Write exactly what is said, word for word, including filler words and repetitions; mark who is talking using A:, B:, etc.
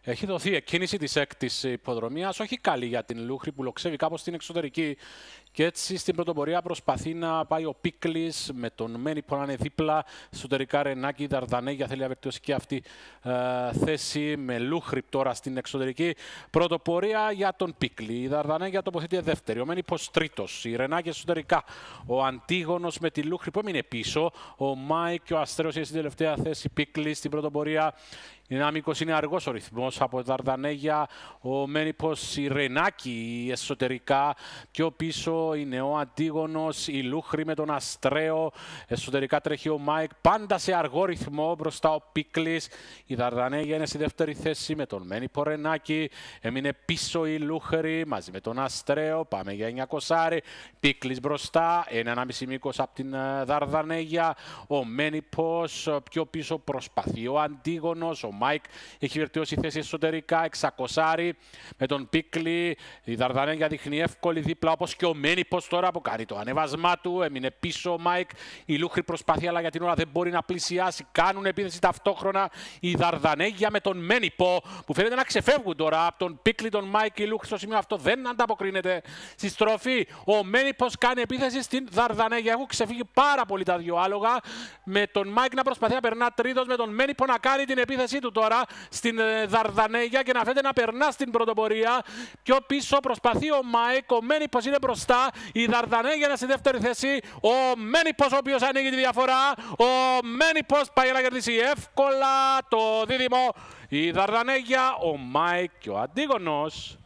A: Έχει δοθεί εκκίνηση της έκτης υποδρομίας, όχι καλή για την Λούχρη που λοξεύει κάπως στην εξωτερική. Και έτσι στην πρωτοπορία προσπαθεί να πάει ο Πίκλης με τον Μένη που να είναι δίπλα. Εσωτερικά Ρενάκη, Δαρδανέγια θέλει να βελτιώσει και αυτή ε, θέση με Λούχρη τώρα στην εξωτερική. Πρωτοπορία για τον Πίκλη. Η Δαρδανέγια τοποθετεί δεύτερη. Ο Μένη πως τρίτος. Η Ρενάκη εσωτερικά. Ο Αντίγονος με τη Λούχρη που έμεινε πίσω. Ο Μάικ και ο Αστρέος είναι στην τελευταία θέση. Πίκλη στην πρωτοπορία. Δυναμικός είναι αργός ο ρυθμός από Δαρδανέγια. Ο Μένιπος, η Ρενάκη εσωτερικά. Πιο πίσω είναι ο Αντίγονος, η Λούχρη με τον Αστραίο. Εσωτερικά τρέχει ο Μάικ, πάντα σε αργό ρυθμό. Μπροστά ο Πίκλης. Η Δαρδανέγια είναι στη δεύτερη θέση με τον Μένιπο Ρενάκη. Έμεινε πίσω η Λούχρη μαζί με τον Αστραίο. Πάμε για εννιακόσια. Πίκλης μπροστά. Ένα ενάμιση μήκος από την Δαρδανέγια. Ο Μένιπος πιο πίσω προσπαθεί. Ο Αντίγονος. Ο Μάικ έχει βελτιώσει θέση εσωτερικά, εξακόσια με τον Πίκλη. Η Δαρδανέγια δείχνει εύκολη δίπλα, όπως και ο Μένιπος τώρα που κάνει το ανέβασμά του. Έμεινε πίσω ο Μάικ. Η Λούχρη προσπαθεί, αλλά για την ώρα δεν μπορεί να πλησιάσει. Κάνουν επίθεση ταυτόχρονα η Δαρδανέγια με τον Μένιπο, που φαίνεται να ξεφεύγουν τώρα από τον Πίκλη, τον Μάικ. Η Λούχρη στο σημείο αυτό δεν ανταποκρίνεται στη στροφή. Ο Μένιπος κάνει επίθεση στην Δαρδανέγια. Έχουν ξεφύγει πάρα πολύ τα δυο άλογα. Με τον Μάικ να προσπαθεί να περνά τρίτος, με τον Μένιπο να κάνει την επίθεση του τώρα στην Δαρδανέγια και να φαίνεται να περνά στην πρωτοπορία. Πιο πίσω προσπαθεί ο Μάικ, ο Μένιπος είναι μπροστά, η Δαρδανέγια είναι στη δεύτερη θέση. Ο Μένιπος ο οποίος ανοίγει τη διαφορά. Ο Μένιπος πάει να κερδίσει εύκολα το δίδυμο. Η Δαρδανέγια, ο Μάικ και ο Αντίγονος.